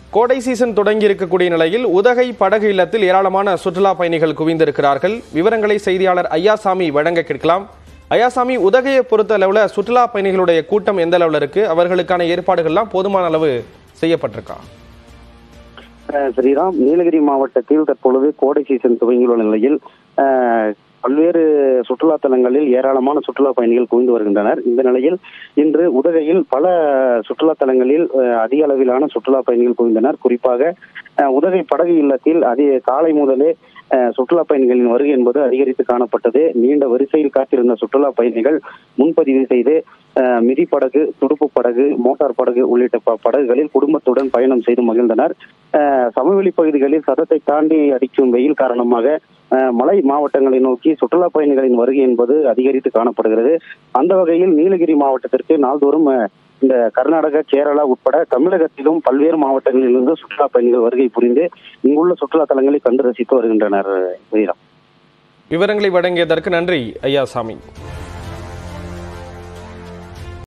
கோடை சீசன் தொடங்கி இருக்கக்கூடிய நிலையில் உதகை படகு இல்லத்தில் ஏராளமான சுற்றுலா பயணிகள் குவிந்திருக்கிறார்கள். விவரங்களை செய்தியாளர் ஐயாசாமி வழங்க கேட்கலாம். ஐயாசாமி, உதகையை பொறுத்த அளவுல சுற்றுலா பயணிகளுடைய கூட்டம் எந்த அளவுல இருக்கு? அவர்களுக்கான ஏற்பாடுகள்லாம் போதுமான அளவு செய்யப்பட்டிருக்கா? ஸ்ரீராம், நீலகிரி மாவட்டத்தில் தற்பொழுது கோடை சீசன் துவங்கியுள்ள நிலையில் பல்வேறு சுற்றுலா தலங்களில் ஏராளமான சுற்றுலா பயணிகள் குவிந்து வருகின்றனர். இந்த நிலையில் இன்று உதகையில் பல சுற்றுலா தலங்களில் அதிக அளவிலான சுற்றுலா பயணிகள் குவிந்தனர். குறிப்பாக உதகை படகு இல்லத்தில் காலை முதலே சுற்றுலா பயணிகளின் வருகை என்பது அதிகரித்து காணப்பட்டது. நீண்ட வரிசையில் காத்திருந்த சுற்றுலா பயணிகள் முன்பதிவு செய்து மிதிப்படகு, துடுப்பு படகு, மோட்டார் படகு உள்ளிட்ட படகுகளில் குடும்பத்துடன் பயணம் செய்து மகிழ்ந்தனர். சமவெளி பகுதிகளில் சதத்தை தாண்டி அடிக்கும் வெயில் காரணமாக மலை மாவட்டங்களை நோக்கி சுற்றுலா பயணிகளின் வருகை என்பது அதிகரித்து காணப்படுகிறது. அந்த வகையில் நீலகிரி மாவட்டத்திற்கு நாள்தோறும் இந்த கர்நாடகா, கேரளா உட்பட தமிழகத்திலும் பல்வேறு மாவட்டங்களிலிருந்து சுற்றுலா பயணிகள் வருகை புரிந்து இங்குள்ள சுற்றுலா தலங்களை கண்டு ரசித்து வருகின்றனர். விவரங்களை வழங்கியதற்கு நன்றி ஐயாசாமி.